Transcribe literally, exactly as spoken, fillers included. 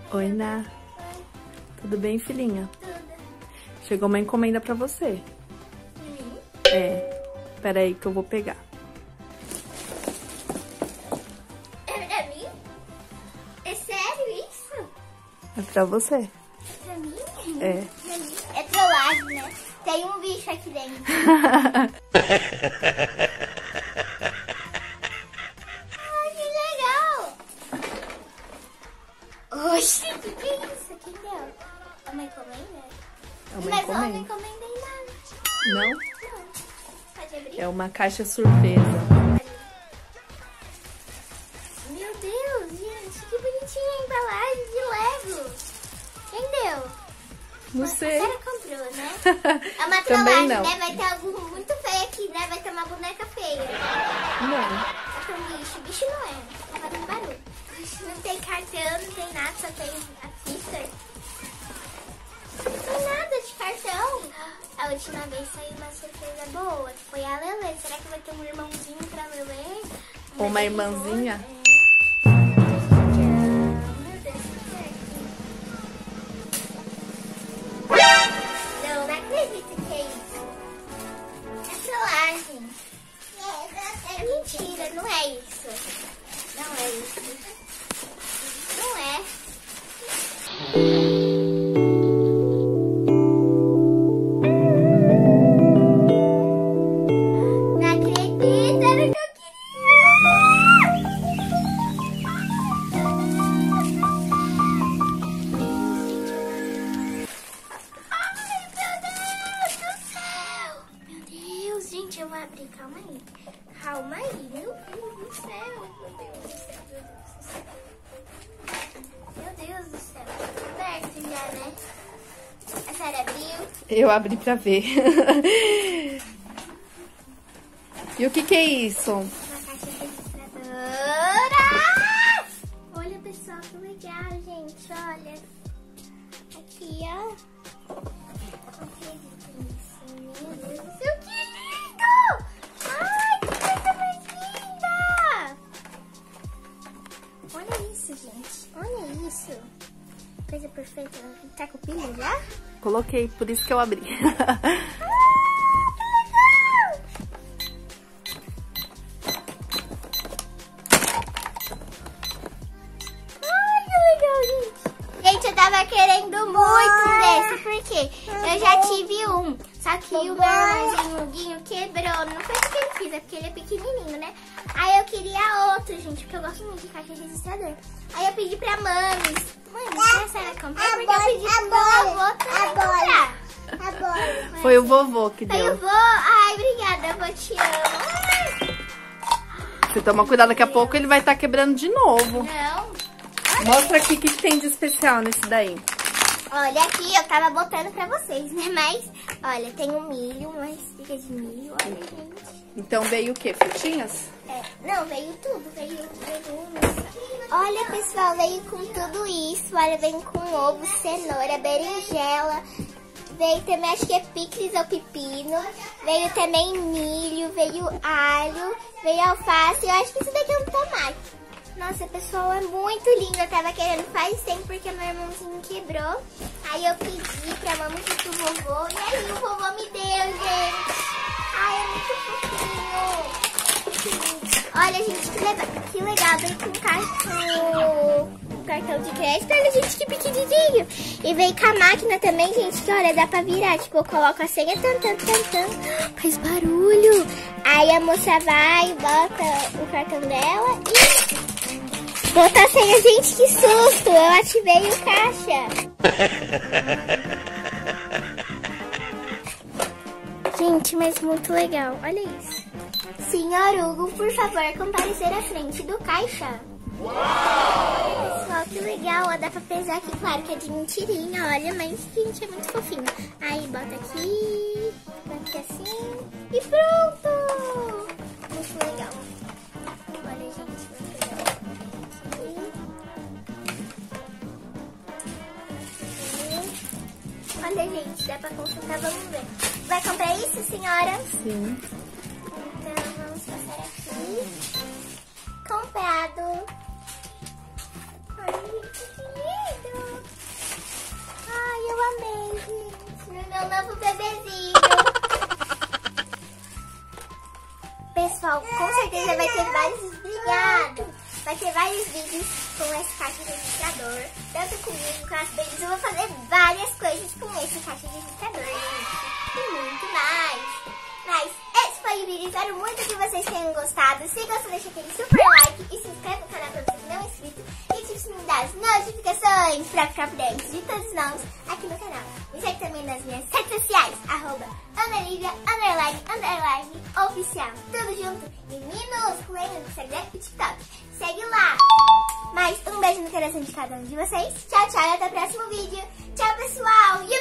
Oi, Ná. Tudo bem, filhinha? Tudo. Chegou uma encomenda pra você. Hum. É. Pera aí que eu vou pegar. É pra mim? É sério isso? É pra você. É pra mim? É. Pra mim. É trollagem, né? Tem um bicho aqui dentro. Ai, que legal! Oxi, que que é isso? Quem deu? É uma encomenda? É uma Mas eu não encomenda. encomendei nada. Não? Não. Pode abrir? É uma caixa surpresa. Meu Deus, gente, que bonitinha a embalagem de Lego. Quem deu? Não sei. A Sarah comprou, né? É uma Também trollagem, não. né? Vai ter algo muito feio aqui, né? Vai ter uma boneca feia. Não. Vai ter um bicho. Bicho não é. Tá fazendo barulho. Não tem cartão, não tem nada, só tem a fita. Não tem nada de cartão. A última vez saiu uma surpresa boa, que foi a Lelê. Será que vai ter um irmãozinho pra Lelê? Ou uma irmãzinha? É. Meu Deus, o que é aqui? Não, não acredito que é isso. É trollagem. É mentira, não é isso. Não é isso. Não é. Não acredito, era o que eu queria. Ai, meu Deus do céu. Meu Deus, gente, eu vou abrir. Calma aí. Calma aí. Meu Deus do céu. Meu Deus do céu. Meu Deus do céu. Meu Deus do céu. Perto já, né? A Sarah abriu. Eu abri pra ver. E o que que é isso? Uma caixa registradora. Olha, pessoal, que legal, gente. Olha. Aqui, ó. Não acredito nisso. Meu Deus do céu, que lindo! Ai, que coisa mais linda! Olha isso, gente. Olha isso. Coisa perfeita. Tá com pilha já? Coloquei, por isso que eu abri. Gente, eu tava querendo muito desse, porque eu já tive um. Só que o meu irmãozinho o Guinho quebrou. Não foi porque ele fez, é porque ele é pequenininho, né? Aí eu queria outro, gente, porque eu gosto muito de caixa registrador. Aí eu pedi pra mames. Mãe, não sei se ela comprar, porque eu pedi pro meu avô também comprar. Foi o vovô que Foi o deu. vô? Ai, obrigada, avô, te amo. Ai. Você toma cuidado, daqui a pouco ele vai estar quebrando de novo. Não. Mostra aqui o que que tem de especial nesse daí. Olha aqui, eu tava botando pra vocês, né? Mas, olha, tem um milho, uma espiga de milho, olha, gente. Então veio o quê? Frutinhas? É, não, veio tudo, veio legumes. Olha, pessoal, veio com tudo isso. Olha, vem com ovo, cenoura, berinjela. Veio também, acho que é picles ou pepino. Veio também milho, veio alho, veio alface. Eu acho que isso daqui é um tomate. Nossa, pessoal, é muito lindo. Eu tava querendo faz tempo porque meu irmãozinho quebrou. Aí eu pedi pra mamãe e pro vovô. E aí o vovô me deu, gente. Ai, é muito fofinho. Olha, gente, que legal. Que legal. Veio com cartão, com cartão de crédito. Olha, gente, que pequenininho. E veio com a máquina também, gente, que olha, dá pra virar. Tipo, eu coloco a senha, tan, tan, tan, tan. Faz barulho. Aí a moça vai, bota o cartão dela e... Bota a senha, gente, que susto! Eu ativei o caixa. Gente, mas muito legal. Olha isso. Senhor Hugo, por favor, comparecer à frente do caixa. Olha, pessoal, que legal. Ó, dá pra pesar aqui, claro que é de mentirinha, olha, mas, gente, é muito fofinho. Aí, bota aqui, bota aqui assim e pronto! Muito legal. Olha, gente, muito legal. Olha, gente, dá pra consultar, vamos ver. Vai comprar isso, senhora? Sim. Então, vamos passar aqui. Comprado. Ai, gente, que lindo! meu novo bebezinho. Pessoal, com certeza vai ter vários... Obrigada! Vai ter vários vídeos com esse caixa registrador. Tanto comigo, com as babies. Eu vou fazer várias coisas com esse caixa registrador, gente. E muito mais. Mas esse foi o vídeo. Espero muito que vocês tenham gostado. Se gostou, deixa aquele super like. E se inscreve no canal pra você que não é inscrito. E ative o sininho das notificações pra ficar por dentro de todos os novos aqui no canal. Me segue também nas minhas redes sociais. Arroba Analívia, underline, underline, oficial. Tudo junto em minúsculo, hein? No Instagram e TikTok. Segue lá. Mais um beijo no coração de cada um de vocês. Tchau, tchau e até o próximo vídeo. Tchau, pessoal.